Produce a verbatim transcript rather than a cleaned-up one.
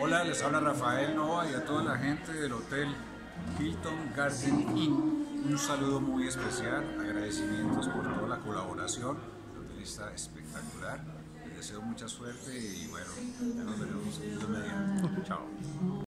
Hola, les habla Rafael Nova y a toda la gente del Hotel Hilton Garden Inn. Un saludo muy especial, agradecimientos por toda la colaboración. El hotel está espectacular. Les deseo mucha suerte y bueno, ya nos veremos Dios mediante. Chao.